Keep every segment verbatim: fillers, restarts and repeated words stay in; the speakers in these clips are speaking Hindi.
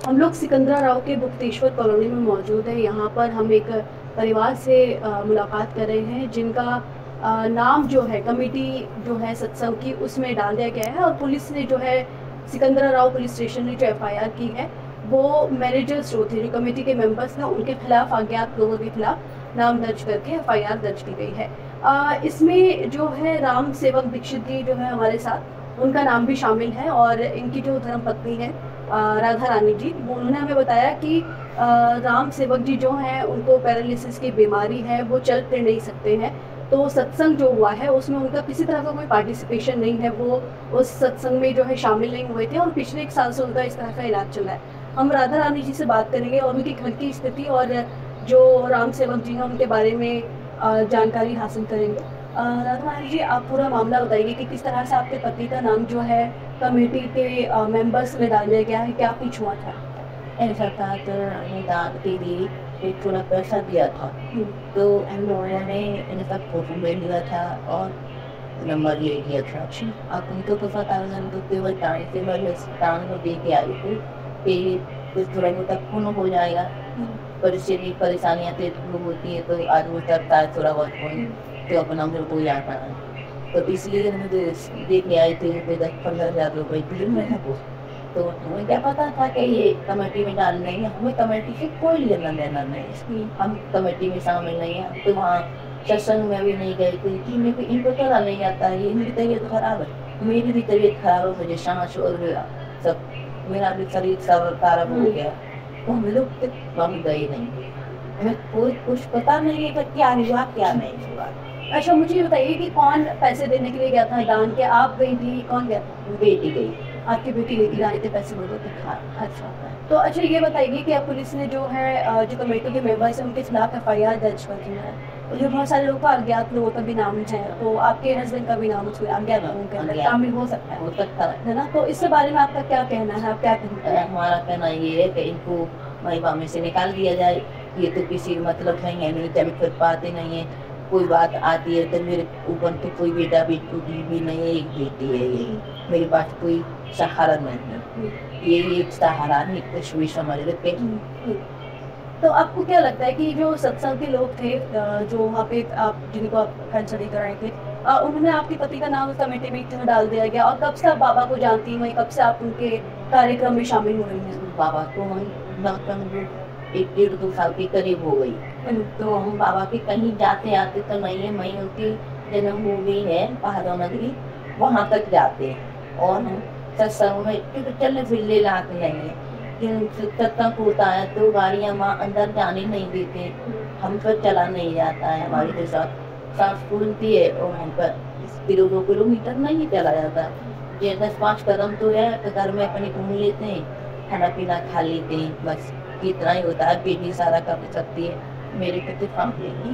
हम लोग सिकंदरा राव के गुप्तेश्वर कॉलोनी में मौजूद है। यहाँ पर हम एक परिवार से अ, मुलाकात कर रहे हैं जिनका अ, नाम जो है कमेटी जो है सत्संग की उसमें डाल दिया गया है और पुलिस ने जो है सिकंदरा राव पुलिस स्टेशन ने जो एफ आई आर की है वो मैनेजर्स जो थे, जो कमेटी के मेंबर्स थे, उनके खिलाफ अज्ञात लोगों के खिलाफ नाम दर्ज करके एफ आई आर दर्ज की गई है। अ, इसमें जो है राम सेवक दीक्षित जी जो है हमारे साथ, उनका नाम भी शामिल है और इनकी जो धर्मपत्नी है राधा रानी जी, वो उन्होंने हमें बताया कि राम सेवक जी जो हैं उनको पैरालिसिस की बीमारी है, वो चल फिर नहीं सकते हैं। तो सत्संग जो हुआ है उसमें उनका किसी तरह का कोई पार्टिसिपेशन नहीं है, वो उस सत्संग में जो है शामिल नहीं हुए थे और पिछले एक साल से उनका इस तरह का इलाज चल रहा है। हम राधा रानी जी से बात करेंगे और उनकी घर की स्थिति और जो राम सेवक जी हैं उनके बारे में जानकारी हासिल करेंगे। राधा रानी जी, आप पूरा मामला बताइए कि किस तरह से आपके पति का नाम जो है कमेटी के मेंबर्स में डाल दिया गया है, क्या कुछ हुआ था? ऐसा था तो दान के लिए एक थोड़ा पैसा दिया था, तो हम लोगों ने इनका फोटो ले लिया था और नंबर ले लिया था। अब उनको तो पता तो केवल टाइम से मैं टाइम को दे के आई थी कि कुछ थोड़ा तक पूर्ण हो जाएगा। परिस्थिति परेशानियाँ तो होती है, तो आज वो करता है थोड़ा बहुत तो अपना मेरे को याद आना, तो इसलिए हम दे के आए थे दस पंद्रह हज़ार रुपये तीन महीने को। तो हमें क्या पता था कि ये कमेटी में डाल नहीं है, हमें कमेटी से कोई लेना देना नहीं, हम कमेटी में शामिल नहीं हैं। तो वहाँ सत्संग में भी नहीं गए थे कि मेरे को इनको चला नहीं आता है, इनकी तबीयत खराब है, मेरी भी तबीयत खराब है, मुझे सांस और सब मेरा भी शरीर सब खराब हो गया, तो हम लोग हम गए नहीं, हमें कोई कुछ पता नहीं है कि क्या हुआ क्या नहीं हुआ। अच्छा, मुझे ये बताइए कि कौन पैसे देने के लिए गया था दान के? आप गई थी, कौन गया था? बेटी गई। आपकी बेटी लेके आए थे पैसे बोल थे? हाँ। अच्छा, तो अच्छा ये बताइए कि अब पुलिस ने जो है जो कमेटी के मेंबर्स हैं उनके खिलाफ एफ आई आर दर्ज कर दी है, और जो बहुत सारे लोग अज्ञात लोगों का भी नाम है, तो आपके हस्बैंड का भी नाम उसमें अज्ञात लोगों के अंदर शामिल हो सकता है, हो सकता है ना? तो इसके बारे में आपका क्या कहना है? आप क्या कहते हैं? हमारा कहना ये है कि इनको महिमा में से निकाल दिया जाए, ये तो किसी मतलब नहीं है, नहीं जब कर पाते नहीं है, कोई बात आती है तो मेरे ऊपर तो कोई बेटा बेटी भी नहीं है, एक बेटी है, ये मेरे पास कोई सहारा नहीं है, ये एक सहारा नहीं कुछ भी समझ लेते। तो आपको क्या लगता है कि जो सत्संग के लोग थे जो वहाँ पे आप जिनको आप कंसल्ट कर रहे थे, उन्होंने आपके पति का नाम कमेटी में क्यों डाल दिया गया, और कब से आप बाबा को जानती हैं, कब से आप उनके कार्यक्रम में शामिल हो रही हैं? बाबा को हम एक डेढ़ दो साल के करीब हो गई, तो हम बाबा के कहीं जाते आते तो नहीं है, वहीं उनकी जन्मभूमि है पहाड़ों नगरी, वहाँ तक जाते हैं और हम सत्संग में चलने फिरने लाते नहीं है, सत्संग होता है तो गाड़ियाँ वहाँ अंदर जाने नहीं देते, हम पर चला नहीं जाता है, हमारे के साथ सांस फूलती है और हम पर किलो दो किलोमीटर नहीं चला जाता, ये दस पाँच कदम तो है, तो घर में अपने घूम लेते हैं, खाना पीना खा लेते हैं, बस इतना ही होता है। बेटी सारा कर सकती है, मेरे को काम नहीं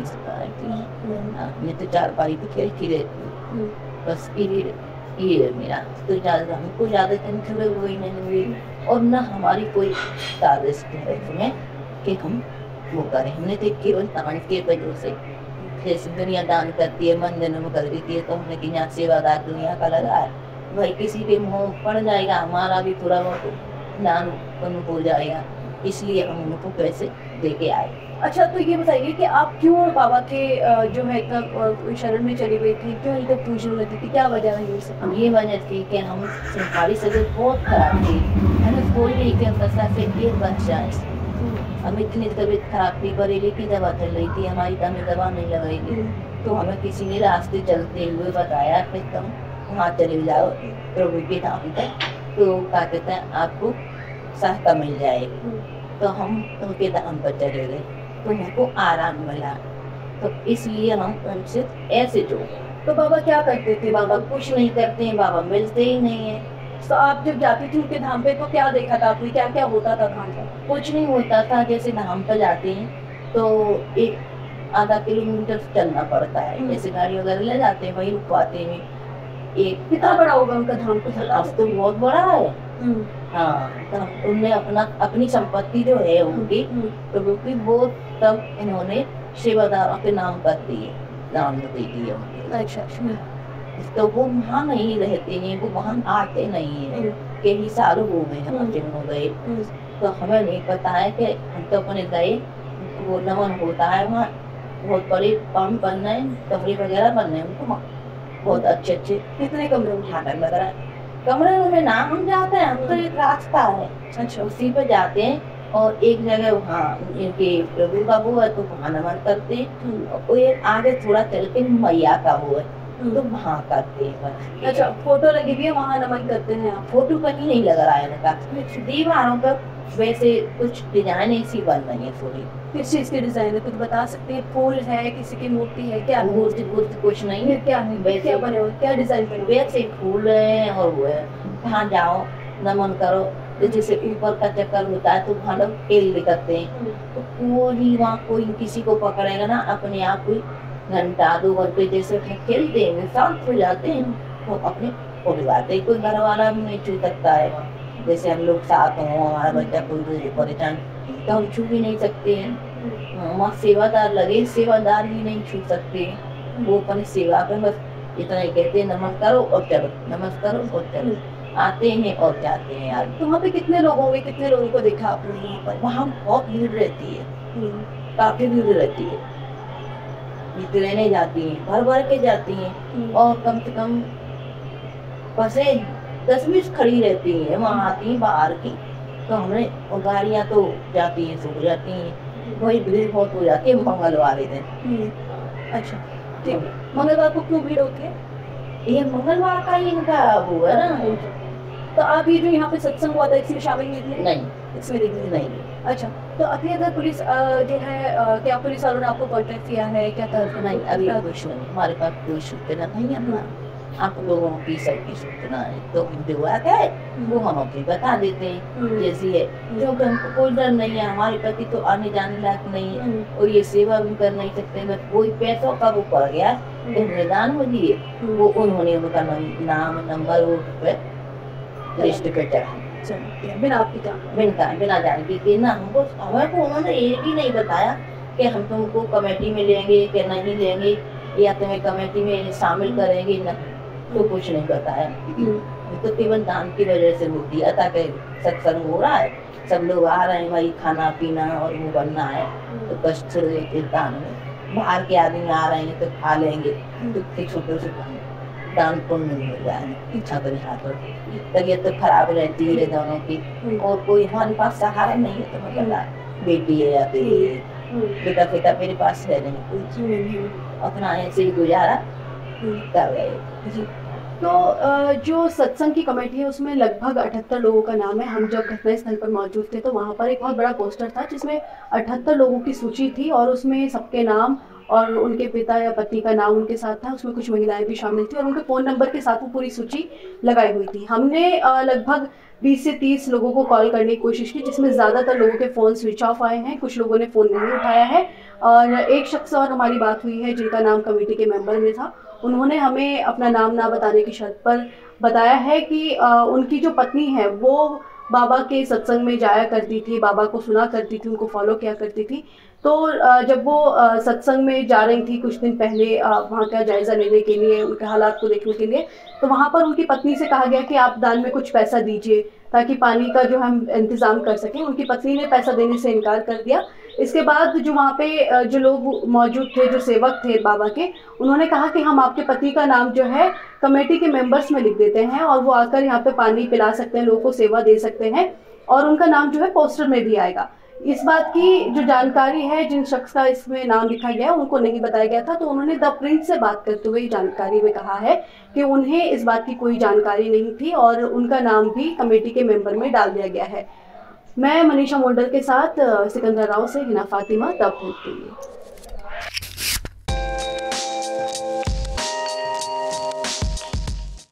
मैं तो चार पारी पे खेलती रहती हूँ, बस ये ये है मेरा, तो ज़्यादा हमको ज़्यादा टेंशन हुई नहीं हुई और न हमारी कोई साजिश है इसमें कि हम वो करें, हमने तो केवल दान के वजह से, जैसे दुनिया दान करती है मंदिर में कर देती है, तो हमने कि यहाँ सेवादार दुनिया का लगा है, भाई किसी के मुँह पड़ जाएगा, हमारा भी थोड़ा बहुत दान कम हो जाएगा, इसलिए हम उनको पैसे दे के आए। अच्छा, तो ये बताइए कि आप क्यों बाबा के जो है शरण में चली गई थी, क्यों इनको पूजन लेती थी, क्या वजह रही उससे? हम ये वजह थी कि हम सरकारी सदर बहुत खराब थी, हमें कोई नहीं के बच्चा से एक बच्चा है, हम इतनी तबीयत खराब थी, बरेली की दवा चल रही थी, हमारी दम दवा नहीं लगाई थी, तो हमें किसी ने रास्ते चलते हुए बताया कि तुम वहाँ चले जाओ प्रभु के धाम तक, तो क्या कहते हैं आपको सहायता मिल जाएगी, तो हम उनके धाम पर चले गए, तो हमको आराम मिला, तो इसलिए हम उनसे ऐसे जो। तो बाबा क्या करते थे? बाबा कुछ नहीं करते हैं, बाबा मिलते ही नहीं है। तो आप जब जाती थी उनके धाम पे तो क्या देखा था आपने, क्या क्या होता था धाम पर? कुछ नहीं होता था, जैसे धाम पर जाते हैं तो एक आधा किलोमीटर चलना पड़ता है, जैसे गाड़ी वगैरह ले जाते हैं वहीं रुकवाते हैं। एक कितना बड़ा होगा उनका धाम? तो तो बहुत बड़ा है, हाँ, तो उनने अपना अपनी संपत्ति जो है उनकी, तो क्योंकि वो तब इन्होंने सेवादारों के नाम कर दिए, नाम दे दिए उनके। अच्छा, तो वो वहाँ नहीं रहते हैं, वो वहाँ आते नहीं है, कई सालों हो गए हम जिन हो गए, तो हमें नहीं पता है कि हम तो अपने गए, वो नमन होता है वहाँ, बहुत बड़े पंप बन रहे हैं, कमरे वगैरह बन रहे हैं उनको, बहुत अच्छे अच्छे। कितने कमरे होटल वगैरह, कमरे में ना हम जाते हैं, हम तो एक रास्ता है, अच्छा उसी पे जाते हैं। और एक जगह वहाँ इनके प्रभु का वो है तो वहाँ नमन करते हैं, और ये आगे थोड़ा चल के मैया का वो है तो वहाँ करते हैं। अच्छा, फोटो लगी हुई है वहाँ नमन करते हैं आप? फोटो कहीं नहीं लग रहा है इनका, दीवारों पर वैसे कुछ डिजाइन ऐसी बन रही है थोड़ी। किस चीज की डिजाइन है, कुछ बता सकते हैं? फूल है, किसी की मूर्ति है, क्या मूर्ति मूर्ति कुछ नहीं है, क्या है, वैसे क्या बने हुए, क्या डिजाइन बने? वैसे फूल है और वो है, वहाँ जाओ नमन करो, जैसे ऊपर का चक्कर होता है तो वहाँ लोग खेल दिखाते हैं, तो कोई वहाँ कोई किसी को पकड़ेगा ना, अपने आप कोई घंटा दो घंटे जैसे खेलते हैं, शांत हो जाते हैं, तो अपने परिवार से कोई घर वाला भी नहीं छू सकता है। जैसे हम लोग साथ हों, हमारा बच्चा कोई परेशान तो हम छू भी नहीं सकते हैं। वहाँ सेवादार लगे, सेवादार भी नहीं छू सकते हैं, वो अपनी सेवा पे बस इतना ही कहते हैं नमन करो और चलो, नमन करो और चलो, आते हैं और जाते हैं यार। तो वहाँ पे कितने लोग होंगे, कितने लोगों को देखा आपने वहाँ पर? वहाँ बहुत भीड़ रहती है, काफी भीड़ रहती है, ट्रेनें जाती हैं, भर भर के जाती हैं, और कम से कम बसें दस बीस खड़ी रहती हैं, वहाँ आती हैं बाहर की, तो हमें और गाड़ियाँ तो जाती हैं, सूख जाती हैं, वही भीड़ बहुत हो जाती है मंगलवार दिन। अच्छा ठीक, मंगलवार को क्यों भीड़ होती है? ये मंगलवार का ही इनका वो है ना। तो आप ये जो यहाँ पे सत्संग हुआ था इसमें शामिल नहीं? नहीं, इसमें नहीं नहीं। अच्छा, तो अभी अगर पुलिस जो है, क्या पुलिस वालों ने आपको कांटेक्ट किया है क्या? कर नहीं, अभी कुछ नहीं, हमारे पास कोई सूचना नहीं है ना, आप लोगों की सबकी सूचना है तो जो बात है वो हम अपनी बता देते हैं जैसी है, क्योंकि हमको कोई डर नहीं है, हमारे पति तो आने जाने लायक नहीं है और ये सेवा भी कर नहीं सकते, बस कोई पैसों का वो पड़ गया तो निदान हो दिए, वो उन्होंने उनका नाम नंबर वो लिस्ट पे चढ़ा बिना आपकी का बिना बिना जानकारी के ना, हमको हमें को उन्होंने एक ही नहीं बताया कि हम तुमको कमेटी में लेंगे कि नहीं लेंगे या तुम्हें कमेटी में शामिल करेंगे ना, तो कुछ नहीं बताया। तो केवल दान की वजह से वो दिया था कि सत्संग हो रहा है, सब लोग आ रहे हैं भाई, खाना पीना और वो बनना है, तो कष्ट दान में बाहर के आदमी आ रहे हैं तो खा लेंगे, तो छोटे से दान पुण्य नहीं हो जाए। अपने हाथों तबीयत तो खराब रहती है दोनों की, और कोई हमारे पास सहारा नहीं है, तो मतलब बेटी है या बेटा बेटा मेरे पास है नहीं, अपना ऐसे ही गुजारा कर रहे। तो जो सत्संग की कमेटी है उसमें लगभग अठहत्तर लोगों का नाम है। हम जब घटनास्थल पर मौजूद थे तो वहाँ पर एक बहुत बड़ा पोस्टर था जिसमें अठहत्तर लोगों की सूची थी और उसमें सबके नाम और उनके पिता या पति का नाम उनके साथ था, उसमें कुछ महिलाएं भी शामिल थी और उनके फ़ोन नंबर के साथ वो पूरी सूची लगाई हुई थी। हमने लगभग बीस से तीस लोगों को कॉल करने की कोशिश की, जिसमें ज़्यादातर लोगों के फ़ोन स्विच ऑफ आए हैं, कुछ लोगों ने फ़ोन नहीं उठाया है, और एक शख्स और हमारी बात हुई है जिनका नाम कमेटी के मेंबर में था। उन्होंने हमें अपना नाम ना बताने की शर्त पर बताया है कि आ, उनकी जो पत्नी है वो बाबा के सत्संग में जाया करती थी, बाबा को सुना करती थी, उनको फॉलो किया करती थी। तो जब वो सत्संग में जा रही थी कुछ दिन पहले वहाँ का जायज़ा लेने के लिए, उनके हालात को देखने के लिए, तो वहाँ पर उनकी पत्नी से कहा गया कि आप दान में कुछ पैसा दीजिए ताकि पानी का जो हम इंतज़ाम कर सकें। उनकी पत्नी ने पैसा देने से इनकार कर दिया। इसके बाद जो वहाँ पे जो लोग मौजूद थे, जो सेवक थे बाबा के, उन्होंने कहा कि हम आपके पति का नाम जो है कमेटी के मेंबर्स में लिख देते हैं और वो आकर यहाँ पे पानी पिला सकते हैं, लोगों को सेवा दे सकते हैं, और उनका नाम जो है पोस्टर में भी आएगा। इस बात की जो जानकारी है, जिन शख्स का इसमें नाम लिखा गया उनको नहीं बताया गया था, तो उन्होंने द प्रिंस से बात करते हुए जानकारी में कहा है कि उन्हें इस बात की कोई जानकारी नहीं थी और उनका नाम भी कमेटी के मेंबर में डाल दिया गया है। मैं मनीषा मंडल के साथ सिकंदर राव से हिना फातिमा, द प्रिंस के लिए।